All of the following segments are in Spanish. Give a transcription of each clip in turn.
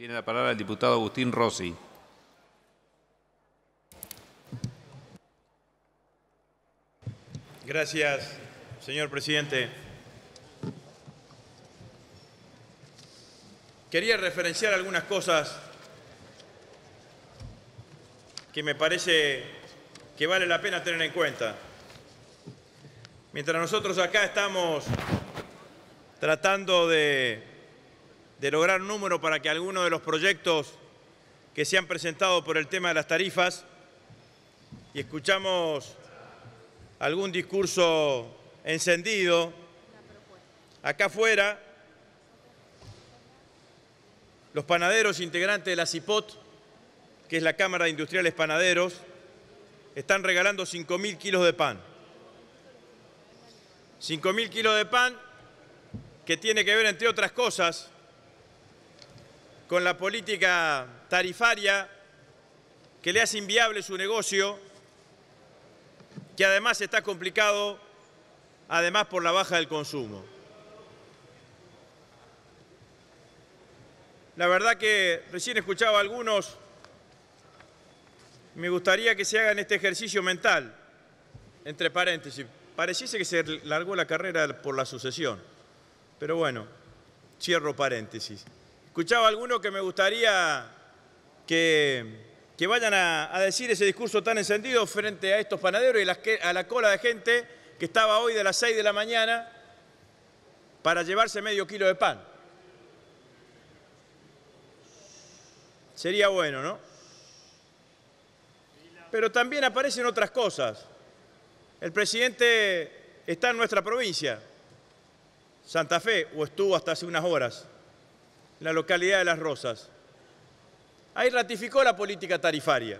Tiene la palabra el diputado Agustín Rossi. Gracias, señor presidente. Quería referenciar algunas cosas que me parece que vale la pena tener en cuenta. Mientras nosotros acá estamos tratando de lograr un número para que algunos de los proyectos que se han presentado por el tema de las tarifas, y escuchamos algún discurso encendido, acá afuera, los panaderos integrantes de la CIPOT, que es la Cámara de Industriales Panaderos, están regalando 5.000 kilos de pan. 5.000 kilos de pan que tiene que ver, entre otras cosas, con la política tarifaria que le hace inviable su negocio, que además está complicado, además por la baja del consumo. La verdad que recién escuchaba a algunos, me gustaría que se hagan este ejercicio mental, entre paréntesis. Pareciese que se largó la carrera por la sucesión, pero bueno, cierro paréntesis. Escuchaba a algunos que me gustaría que vayan a decir ese discurso tan encendido frente a estos panaderos y a la cola de gente que estaba hoy de las 6 de la mañana para llevarse medio kilo de pan. Sería bueno, ¿no? Pero también aparecen otras cosas. El presidente está en nuestra provincia, Santa Fe, o estuvo hasta hace unas horas, en la localidad de Las Rosas. Ahí ratificó la política tarifaria.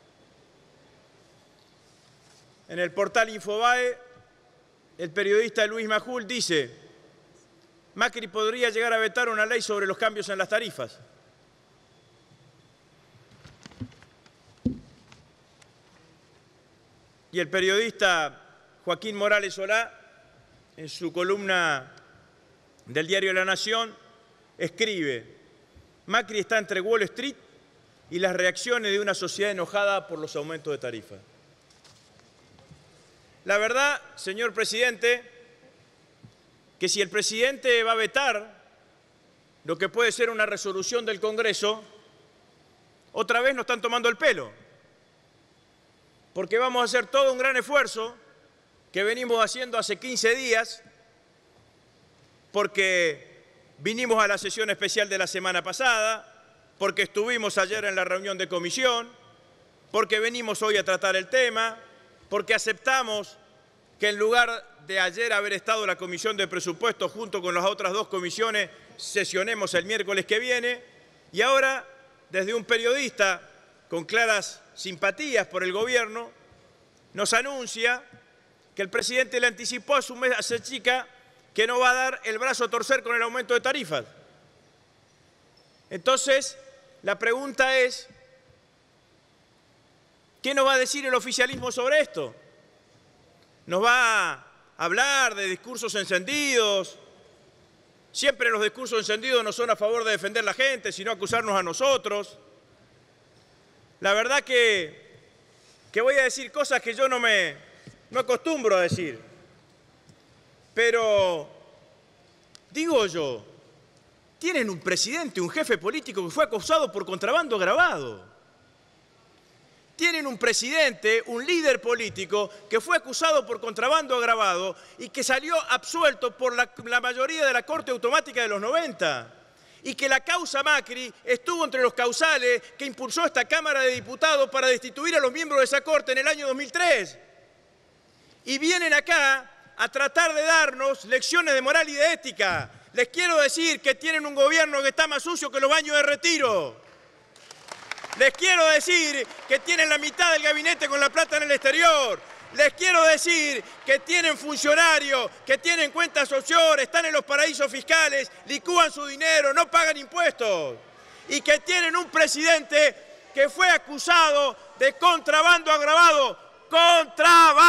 En el portal Infobae, el periodista Luis Majul dice: Macri podría llegar a vetar una ley sobre los cambios en las tarifas. Y el periodista Joaquín Morales Solá, en su columna del diario La Nación, escribe: Macri está entre Wall Street y las reacciones de una sociedad enojada por los aumentos de tarifas. La verdad, señor presidente, que si el presidente va a vetar lo que puede ser una resolución del Congreso, otra vez nos están tomando el pelo. Porque vamos a hacer todo un gran esfuerzo que venimos haciendo hace 15 días, porque vinimos a la sesión especial de la semana pasada, porque estuvimos ayer en la reunión de comisión, porque venimos hoy a tratar el tema, porque aceptamos que en lugar de ayer haber estado la Comisión de Presupuestos junto con las otras dos comisiones, sesionemos el miércoles que viene, y ahora, desde un periodista con claras simpatías por el gobierno, nos anuncia que el presidente le anticipó a su chica que no va a dar el brazo a torcer con el aumento de tarifas. Entonces, la pregunta es, ¿qué nos va a decir el oficialismo sobre esto? ¿Nos va a hablar de discursos encendidos? Siempre los discursos encendidos no son a favor de defender a la gente, sino acusarnos a nosotros. La verdad que voy a decir cosas que yo no acostumbro a decir. Pero, digo yo, tienen un presidente, un jefe político que fue acusado por contrabando agravado. Tienen un presidente, un líder político que fue acusado por contrabando agravado y que salió absuelto por la mayoría de la Corte Automática de los 90. Y que la causa Macri estuvo entre los causales que impulsó esta Cámara de Diputados para destituir a los miembros de esa Corte en el año 2003. Y vienen acá a tratar de darnos lecciones de moral y de ética. Les quiero decir que tienen un gobierno que está más sucio que los baños de Retiro. Les quiero decir que tienen la mitad del gabinete con la plata en el exterior. Les quiero decir que tienen funcionarios, que tienen cuentas offshore, están en los paraísos fiscales, licúan su dinero, no pagan impuestos. Y que tienen un presidente que fue acusado de contrabando agravado.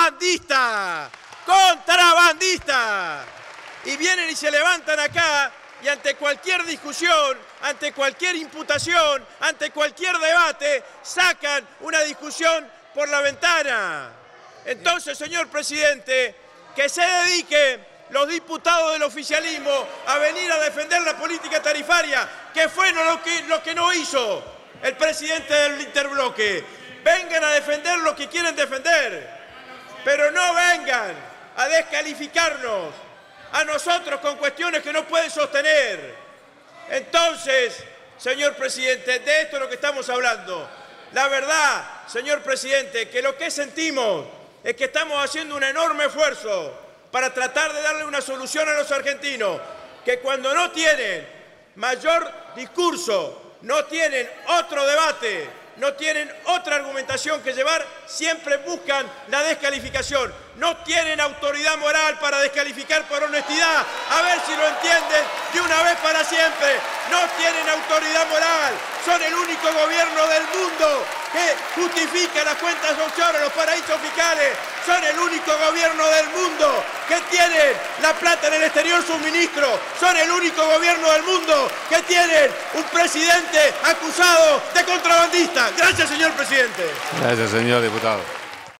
¡Contrabandista! ¡Contrabandista! Y vienen y se levantan acá y ante cualquier discusión, ante cualquier imputación, ante cualquier debate, sacan una discusión por la ventana. Entonces, señor presidente, que se dediquen los diputados del oficialismo a venir a defender la política tarifaria, que fue lo que no hizo el presidente del interbloque. Vengan a defender lo que quieren defender, pero no vengan a descalificarnos a nosotros con cuestiones que no pueden sostener. Entonces, señor presidente, de esto es lo que estamos hablando. La verdad, señor presidente, que lo que sentimos es que estamos haciendo un enorme esfuerzo para tratar de darle una solución a los argentinos, que cuando no tienen mayor discurso, no tienen otro debate, no tienen otra argumentación que llevar, siempre buscan la descalificación. No tienen autoridad moral para descalificar por honestidad. A ver si lo entienden de una vez para siempre. No tienen autoridad moral. Son el único gobierno del mundo que justifica las cuentas offshore, los paraísos fiscales. Son el único gobierno del mundo que tienen la plata en el exterior suministro. Son el único gobierno del mundo que tienen un presidente acusado de contrabandista. Gracias, señor presidente. Gracias, señor diputado.